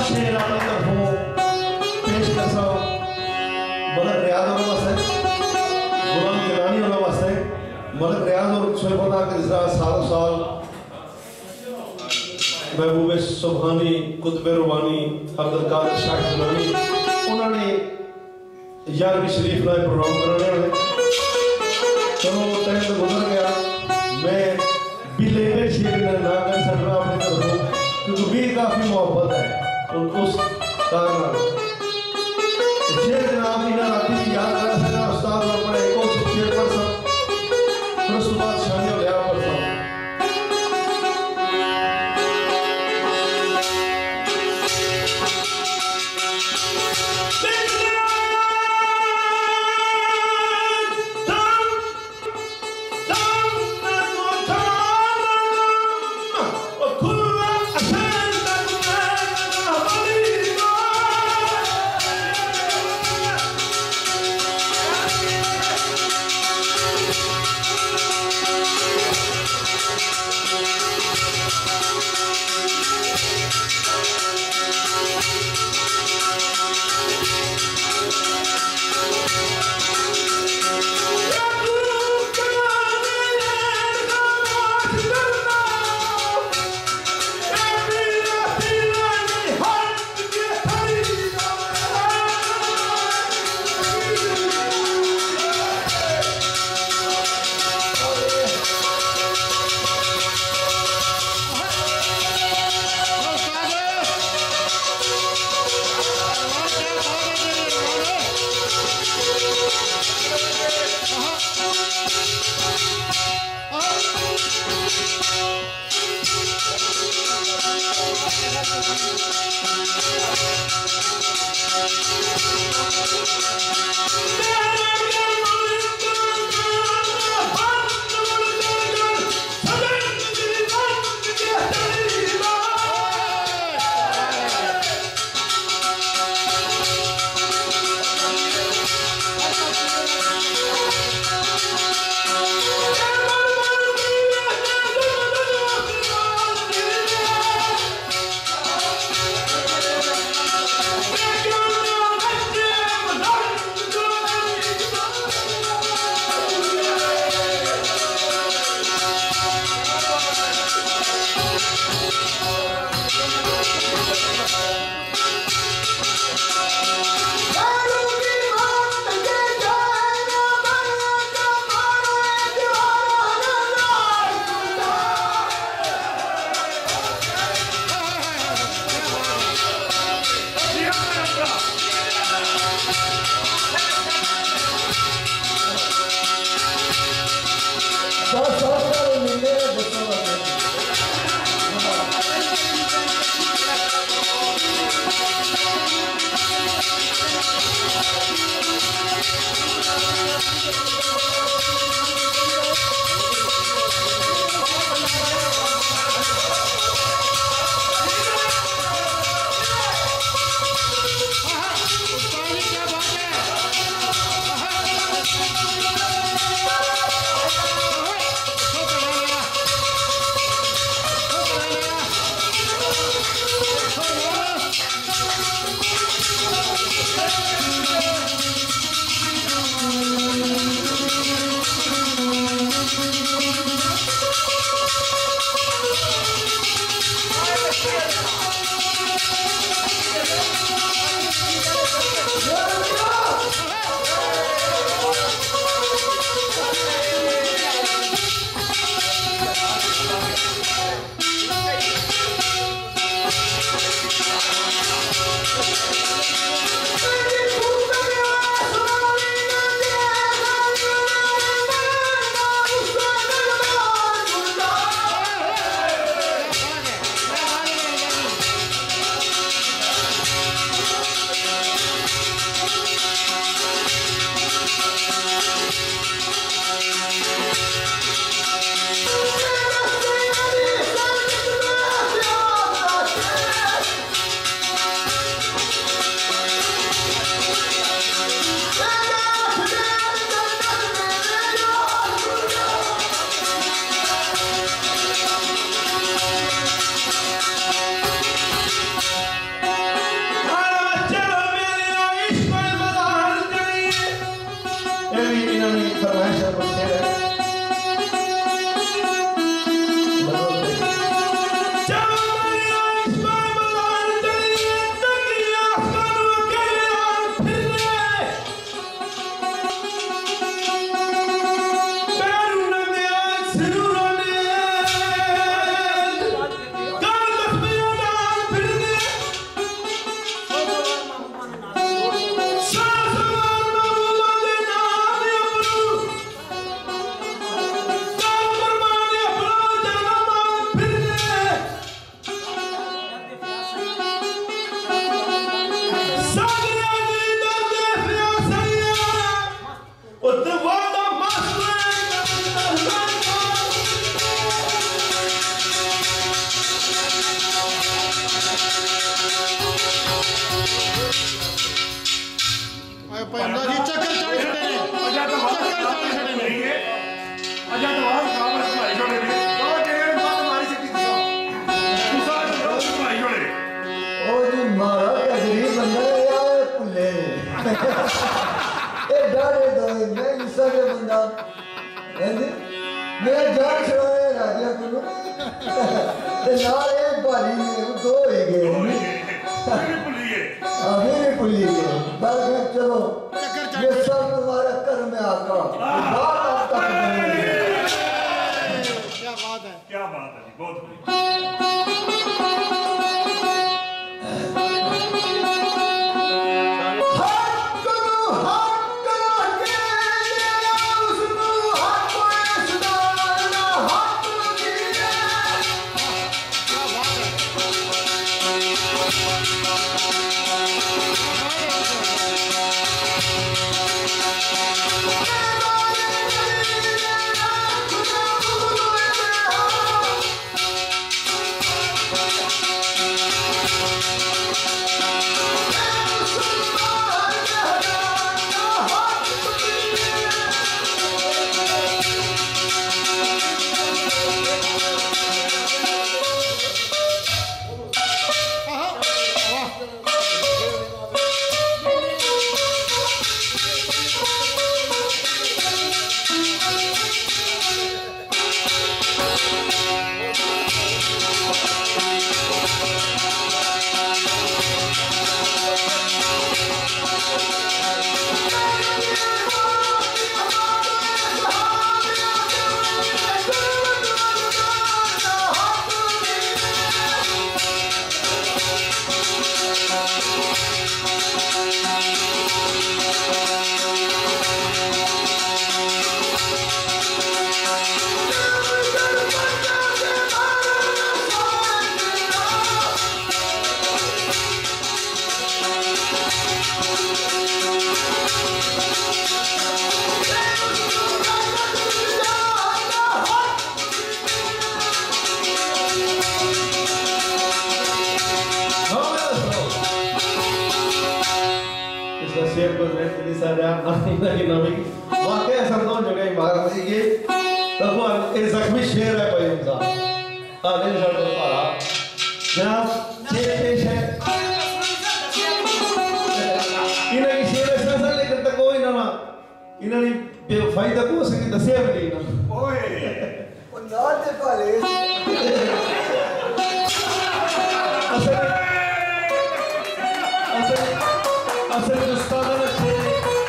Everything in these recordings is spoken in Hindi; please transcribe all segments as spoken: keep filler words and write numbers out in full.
शेर अपनी तरफों पेश कर सो मलक रियाज और वास्ते गुलाम गिलानी और वास्ते मलक रियाज और शोयबदा के इजरा सालों साल महबूब सुबहानी कुतुब रुहानी अब्दुल कादिर शाह गिलानी उन्होंने यारवीं शरीफ का प्रोग्राम कराने वाले चलो टाइम तो गुजर गया मैं बिले में शेर ना कर सकता अपनी तरफों क्योंकि भी काफी मोहब्बत है उनको उस कारण शेर जनाब इन्हें राती की याद कर सका उस्ताद और बड़े एक और शेर पढ़ सब फिर उसके बाद शानी और लिया पढ़ सब पैंदा जी चक्कर चाली छड़े ने अजा तो चक्कर चाली छड़े ने अजा तो वाह काबर भाई छोड़े ने दो डेढ़ बात मारी सकती किसा किसा दो भाई छोड़े ओ जी मारा गरीब बंदा यार पुल्ले ए डाले दो मैं किसा के बंदा हैं मैं जान छड़ाया राजा को ते नाल ए भाली ने दो ही गए मेरी पुलिये मेरी पुलिये बस चलो ये सब तुम्हारा कर्म है आका बात आप तक क्या बात है क्या बात है बहुत बढ़िया जख्मी शेर है भाई उनका आने सड़क पारा जनाब शेर पेश है इन्हें शेर ऐसा सा लेकर तक कोई ना इन्हें बेवफाई तक हो सके दसे भी ना ओए वो नाल दे पाले असल असल असल उस्ताद ने शेर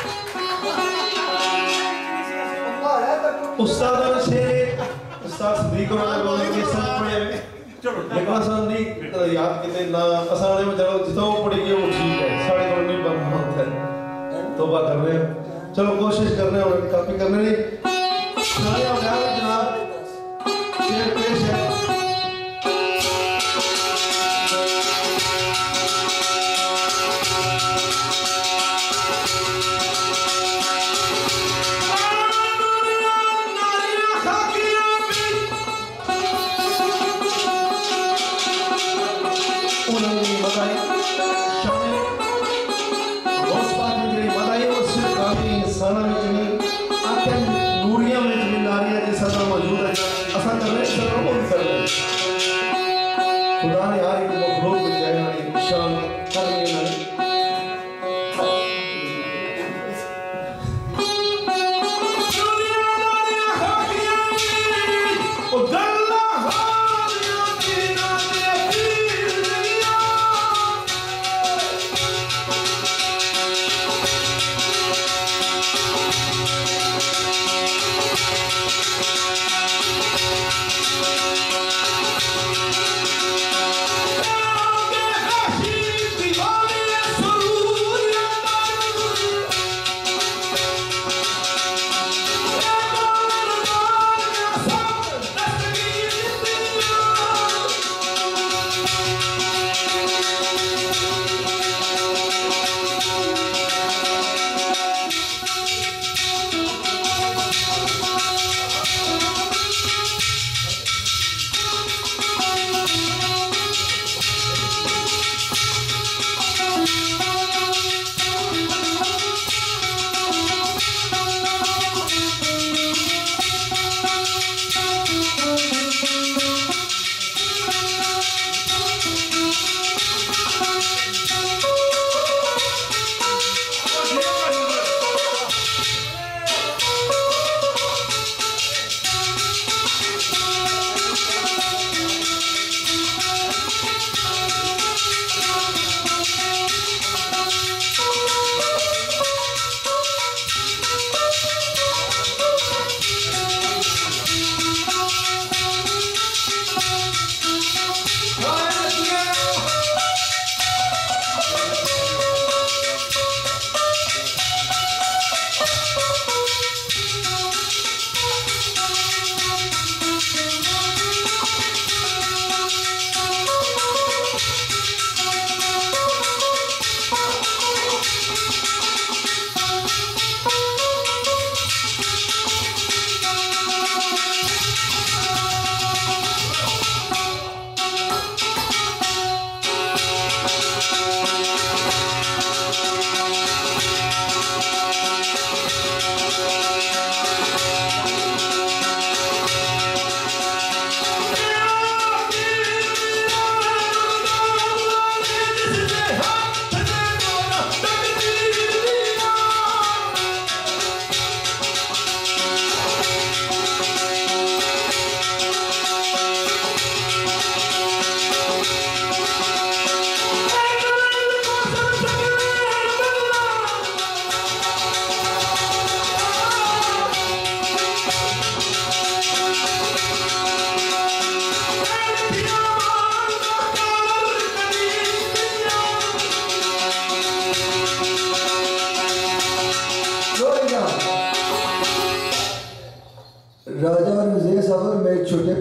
उस्ताद ने शेर उस्ताद सदीक और बोले कि सब पढ़े चलो लेकिन असल नहीं याद किते ना असल में चलो जितना वो पढ़ेंगे वो ठीक है साढ़े को नहीं बनना होता है तौबा कर रहे हैं चलो कोशिश कर रहे हैं और काफी करने नहीं सारे औजार जनाब शेर पेश है खुदा ने यार एक मखलूक में जाए ना एक शान करने ना Yeah.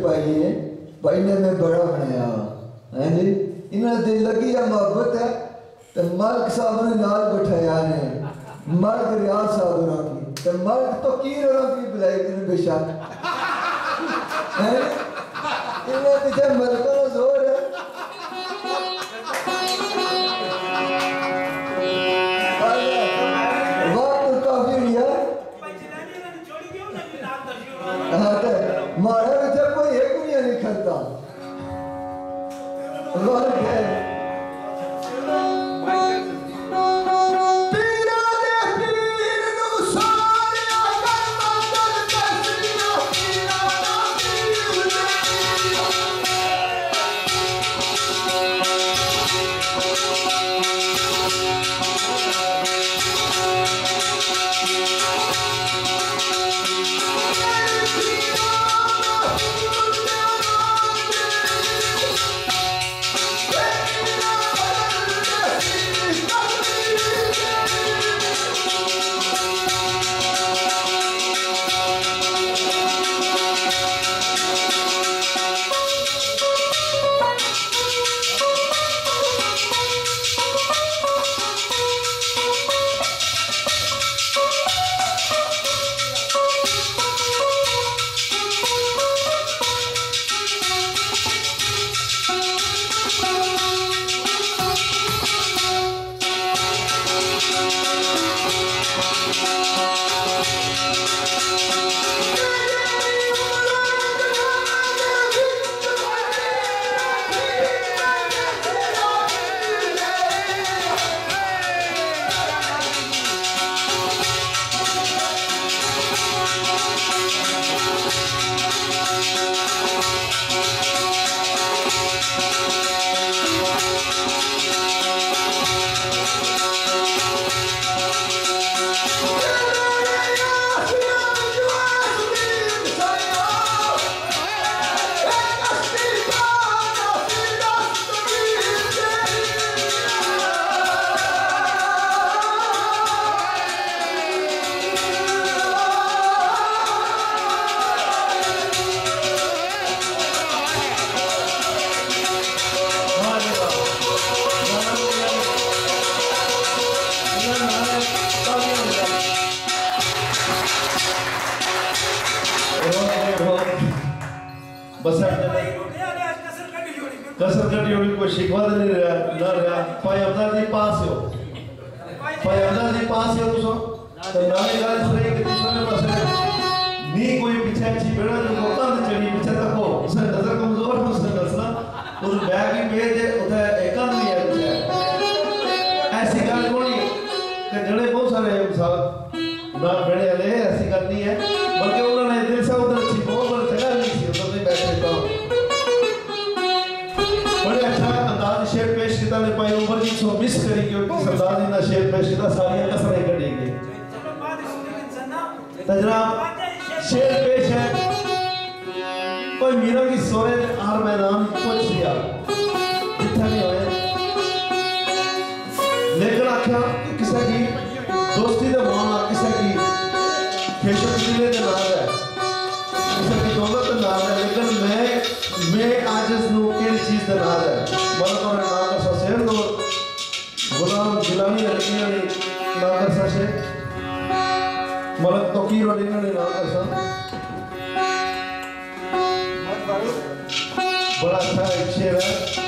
पाई है भाई ने मैं बड़ा बनाया है जी इन्हें दिल लगी है मोहब्बत है तो मलिक साहब ने नाल बैठाया ने मलिक रियाज साहब की तो मलिक तो की की बुलाई तेने बेशक है इन्हें पीछे मलिक का जोर है वक्त काफी लिया हाँ तो मारे बच्चे कोई एक दुनिया नहीं खलता वर्ग है कसर कटी होगी कोई शिकवा तो नहीं रहा ना रहा भाई अब्दुल जी पास हो भाई अब्दुल जी पास हो तो तो नाले गाल सुने कि दूसरे पासे नी कोई पीछे अच्छी बेड़ा जो कोता ने चढ़ी पीछे तक हो उसने नजर कमजोर है उसने नसना उस बैग ही पे दे उधर एकांत नहीं है पीछे ऐसी गाल कोनी कि जड़े बहुत सारे साहब ना बेड़े वाले ऐसी गाल नहीं है बल्कि उन्होंने दिल से उधर अच्छी बहुत बड़ी जगह ली थी उधर नहीं बैठे तो बड़े अच्छा अंदाज शेर पेश किया ने पाई उम्र जी सो मिस करी क्योंकि सरदार जी ना शेर पेश किया सारी कसरें कटी गई तजरा शेर पेश है कोई मीरा की सोरे हर मैदान पूछ लिया जितना नहीं होए लेकिन आख्या कि किसी की दोस्ती का मामला किसी की फेशन दिले के नाल है किसी की दौलत के नाल है लेकिन मैं मैं आज इस नु केड़ी चीज का नाल है मतलब और नाम का ससेर दो गुलाम जिलानी लड़कियां ने नाम का ससे मतलब तो की रोटी ने नाम का सा बड़ा अच्छा एक शेर है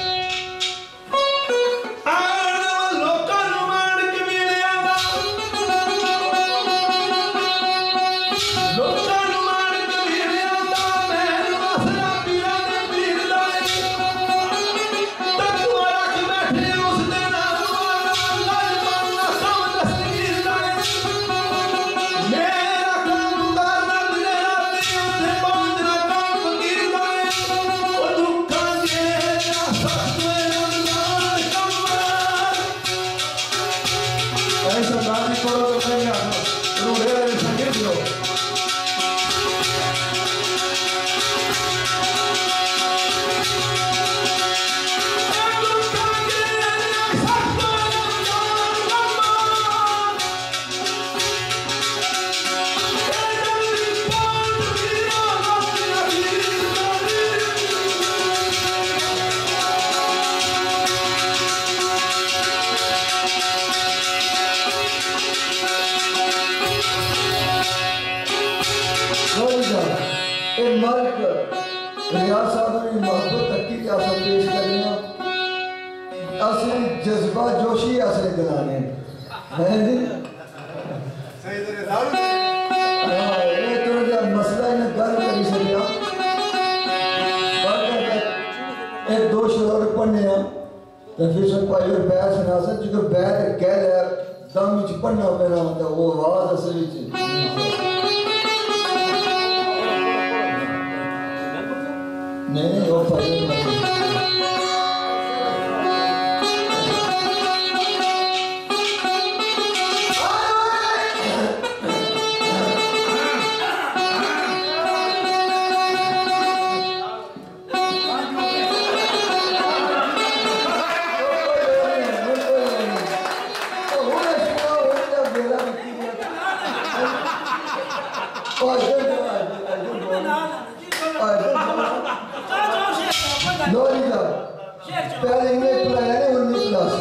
आसे जज्बा जोशी आसे दिलाने हैं जी सही तरह दारू हां ये तो जो मसला है ना गल करी सकिया एक दो शेर पढ़ने आ तो फिर सब भाई और बैठ सुना सकते जो बैठ कह ले दम विच पढ़ना पैना तो वो आवाज असल विच नहीं नहीं वो भाई पहले इंग्लिश पढ़ाया ने उन्नीस क्लास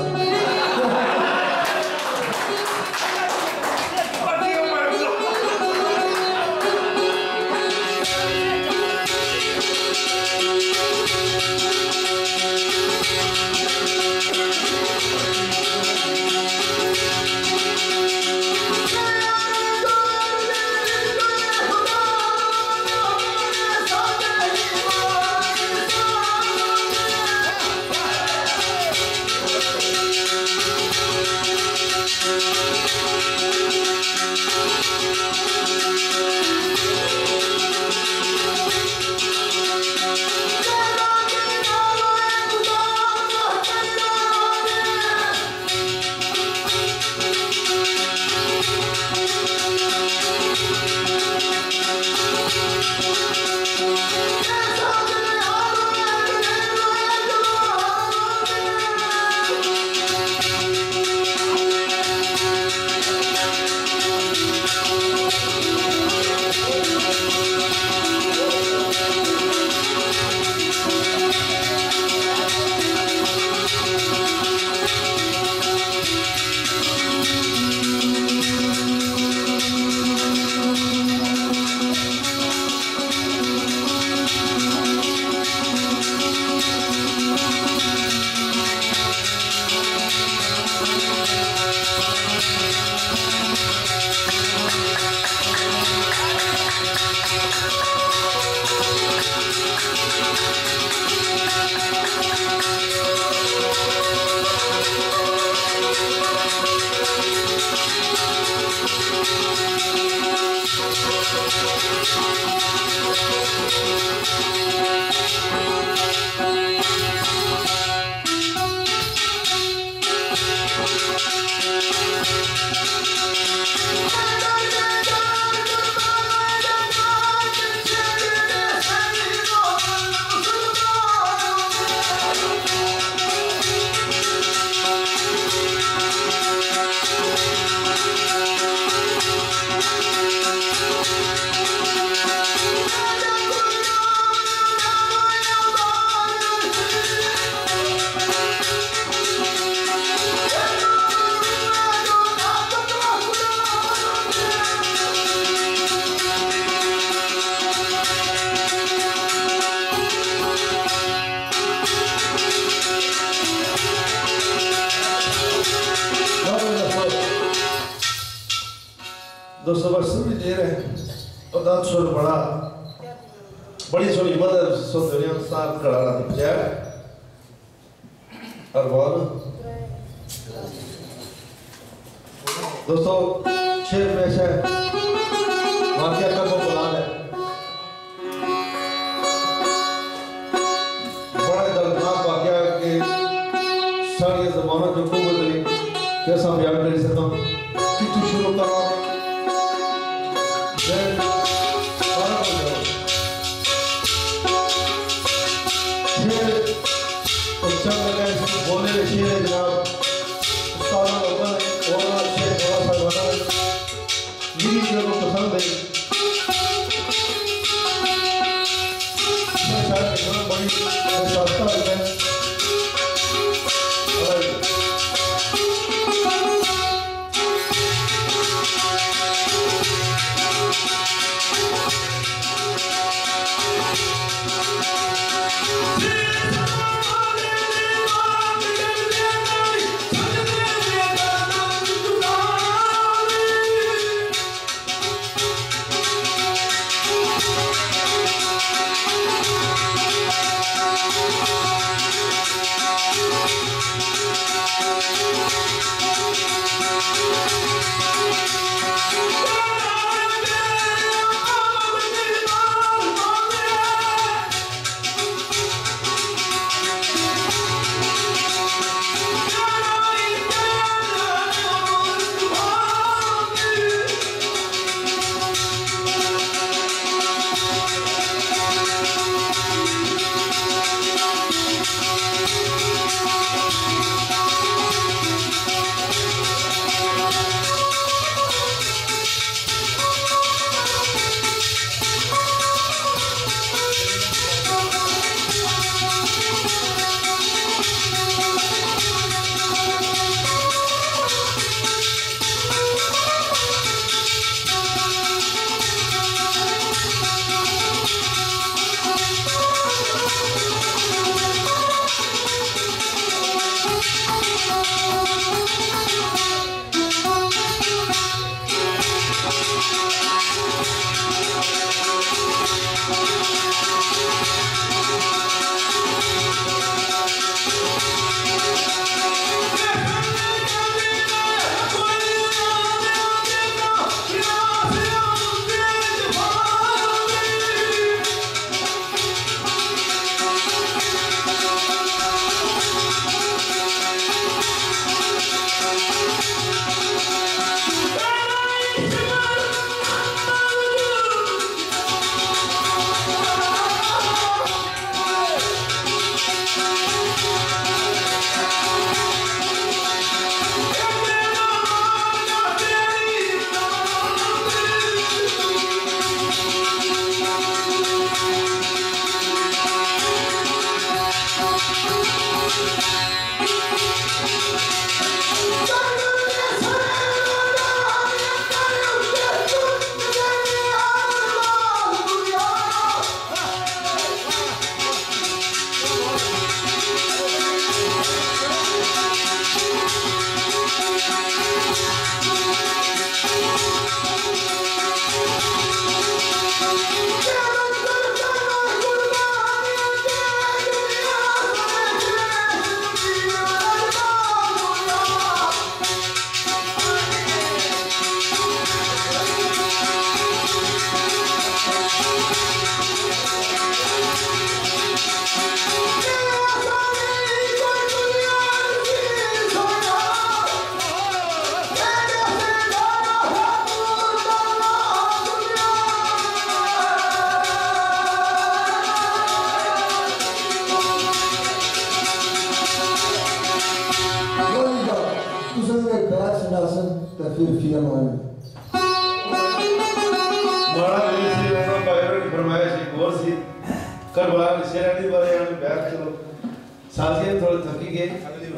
दोस्तों बस भी दे रहे और दांत सुर बड़ा बड़ी सोनी मदर सुंदरियां साथ खड़ा रहा था जय अरबान दोस्तों शेर पेश है वाक़या का वो बुला है बड़ा दर्दनाक वाक़या के सारी ज़माना जो को बदली कैसा बयान कर सकता हूँ कि तू शुरू करो बोलने में शेर है जनाब उस्ताद लोगों ने और शेर थोड़ा सा बता मेरी जो को पसंद है मैं शायद इतना बड़ी शास्त्रा है और तुसन के गाय सुनासन तो फिर फिर मान मारा मेरे से ना बाहर फरमाया सी गोर सी करबला में शेरानी वाले यहाँ बैठ चलो साथियों थोड़े थकी गए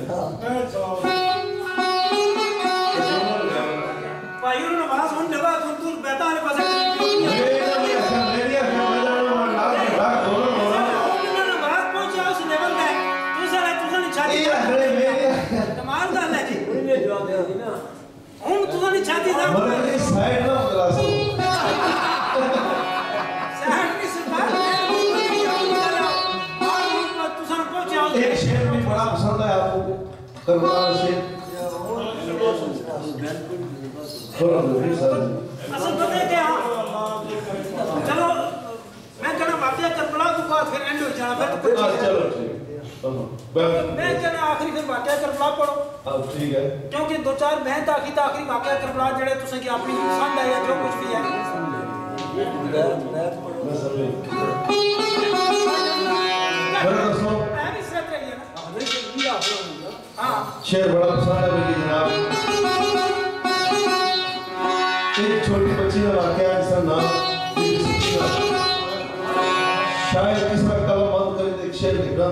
भाई उन्होंने नमाज होने लगा तुम तुम बैठा है पास छाती ना मगर इस साइड ना क्लासो साइड की सरकार और तू सन पहुंचा एक शेर भी बड़ा पसंद है आपको करबला शेर थोड़ा दूरी सर असल पता है क्या चलो मैं कहना वाकया करबला तो बात फिर एंड हो जाना फिर तो चलो ठीक मैं कहना आखिरी फिर वाकया करबला पढ़ो अब ठीक है क्योंकि दो चार बहन ताकि आखिरी वाकया करबला जेड़े तुसे की अपनी पसंद है या जो कुछ भी है मैं समझ मेरा दोस्तों मैं भी सिर्फ रही है ना हां शेर बड़ा पसंद है मेरी जनाब एक छोटी बच्ची का वाकया जिसका नाम शायद किसका कलम बंद करे एक शेर लिखना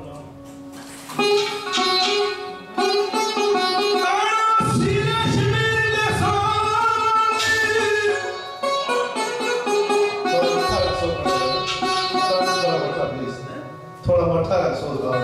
थोड़ा मठा रख सो गाओ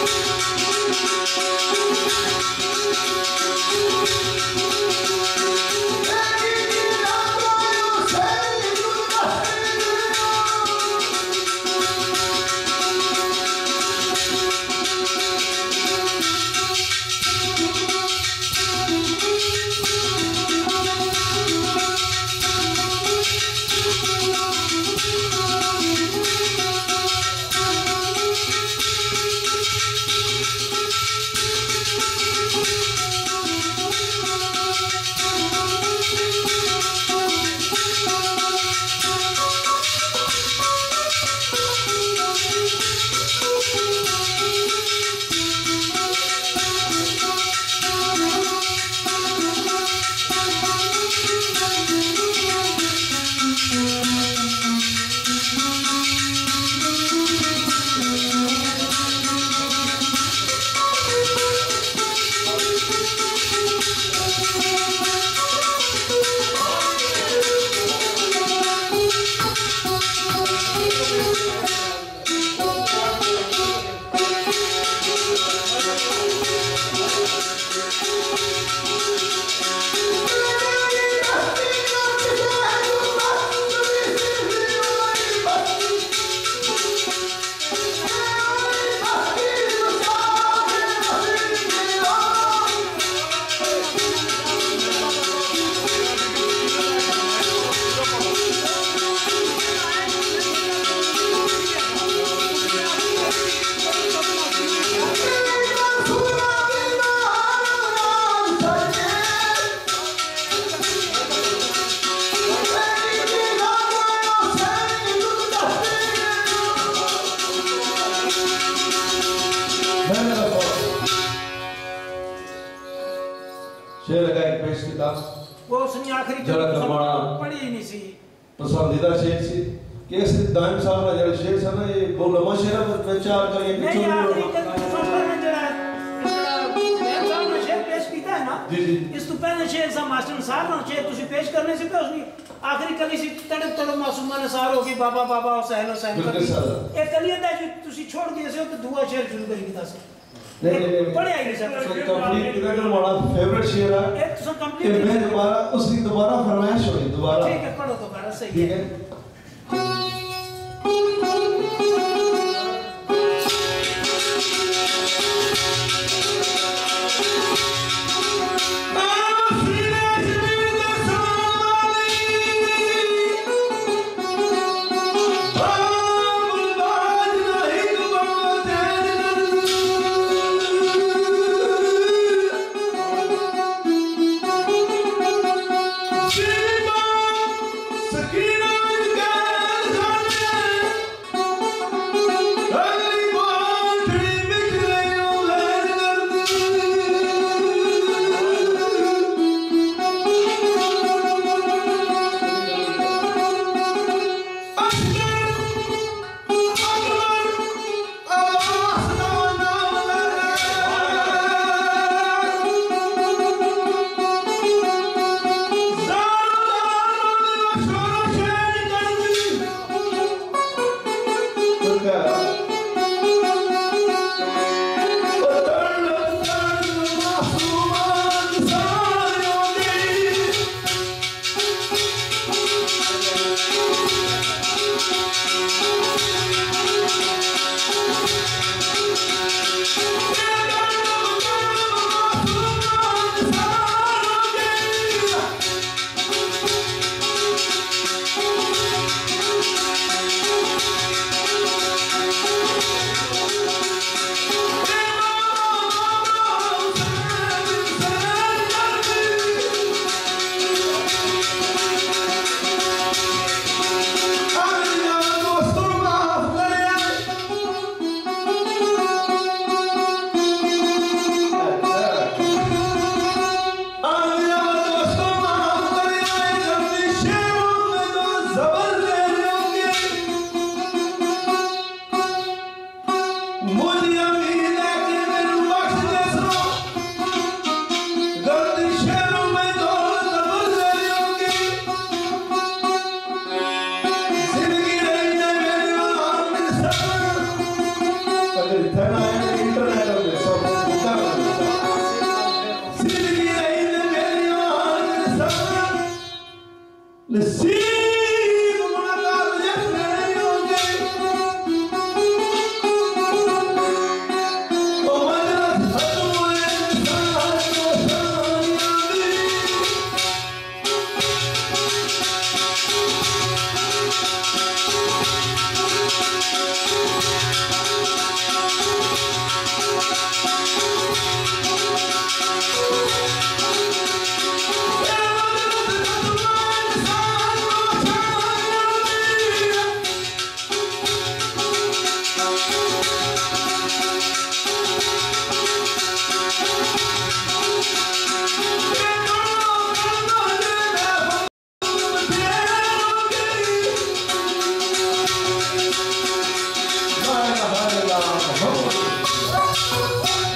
शेर लगा एक पेश किया वो उसने आखिरी जरा करवाना पढ़ी ही नहीं सी पसंदीदा शेर सी कि इस दाइम साहब का जरा शेर था ना ये बहुत लंबा शेर है पर चार का ये नहीं पिछोड़ आखिरी के सफर में जरा मैं साहब ने शेर पेश किया है ना जी जी इस तो पहले शेर सा मास्टर साहब ने शेर तुसी पेश करने से पहले उसने आखिरी कली सी तड़प तड़प मासूमा ने सार होगी बाबा बाबा हुसैन हुसैन बिल्कुल सर एक कली दा जो तुसी छोड़ दिए से तो दुआ शेर शुरू करी किता से नहीं नहीं नहीं पढ़े आई नहीं सर तो कंप्लीट किधर कर हमारा फेवरेट शेर है एक तो कि कंप्लीट मैं दोबारा उसकी दोबारा फरमाइश हुई दोबारा ठीक है पढ़ो दोबारा सही ठीक है है Sakina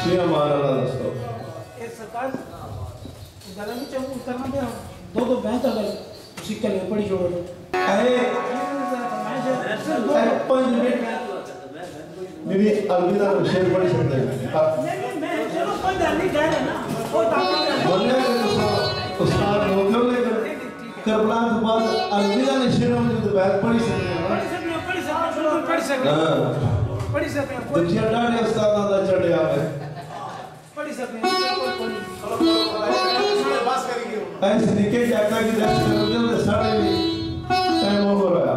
फिर हमारा दोस्तों ये सरकार गला में चंपू करना दे दो दो बैंक अगर उसी कल में पड़ी जोड़ लो अरे पाँच मिनट मेरी अलविदा शेर पढ़ सकते हैं नहीं मैं चलो कोई डर नहीं कह रहा ना वो ताकत बोलने के उस्ताद होकर लेकर करबला के बाद अलविदा ने शेर में जो बैठ पढ़ सकते हैं पढ़ सकते हैं पढ़ सकते हैं पढ़ सकते हैं पढ़ सकते हैं तो जिया ने उस्ताद आदा चढ़े आवे पढ़ सकते हैं ऐसे निके जाता कि दस करोड़ में साढ़े भी टाइम हो रहा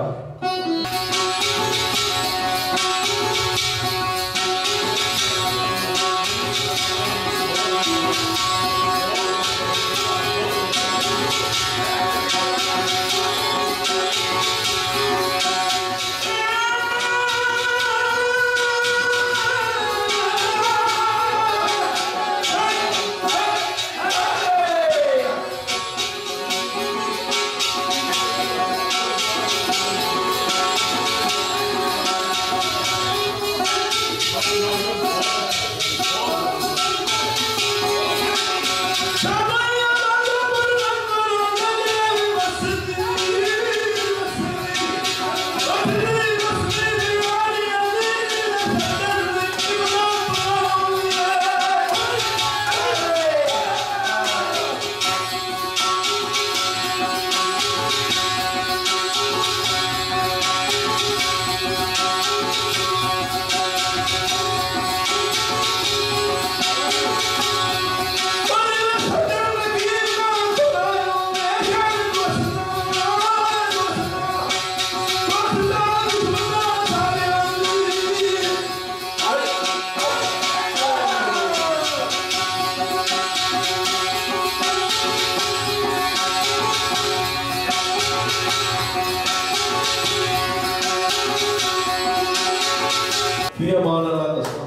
फिर हमारा दोस्तों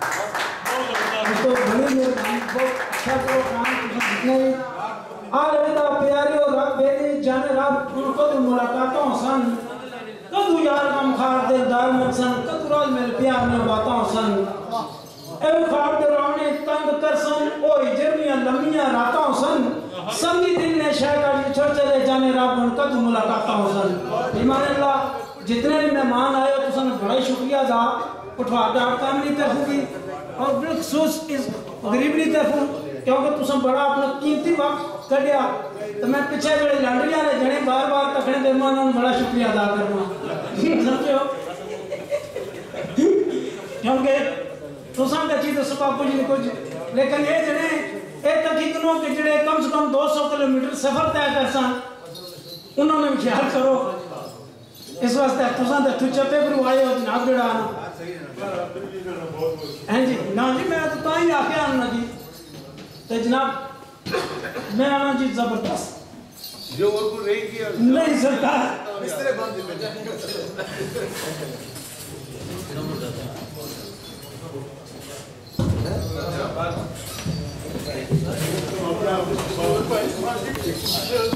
तो बड़ी मेहरबानी बहुत अच्छा करो काम तुम जितने अलविदा प्यारे और रब बेली जाने रब उनको तो मुलाकातों सन कदू यार गम खार दिलदार में सन कदू राज मेरे प्यार में बातों सन ए खार दे रोने तंग कर सन ओए जर्मियां लम्बियां रातों सन संगी दिल ने शायद छोड़ चले जाने रब उनको तो मुलाकातों सन ईमान अल्लाह जितने भी मेहमान आए हो तुम बड़ा शुक्रिया अदा उठवा डाक काम नहीं तरफूगी और बिलखसूस इस गरीब नहीं तरफू क्योंकि तुम बड़ा अपना कीमती वक्त कढ़िया तो मैं पीछे बड़े लांडरिया ने जने बार बार तकने मेहमानों बड़ा शुक्रिया अदा करना समझो क्योंकि तुम तो चीज सपा कुछ नहीं कुछ लेकिन ये जने ये तकीकनों के जड़े कम से कम दो सौ किलोमीटर सफर तय कर सन उन्होंने भी ख्याल करो इस वास्ते तुसां ते तू चपे पर आए हो जनाब बेड़ा हैं जी ना जी मैं तो ताई आके आना जी ते जनाब मैं आना जी जबरदस्त जो और को रही किया नहीं सरकार इस तरह बंद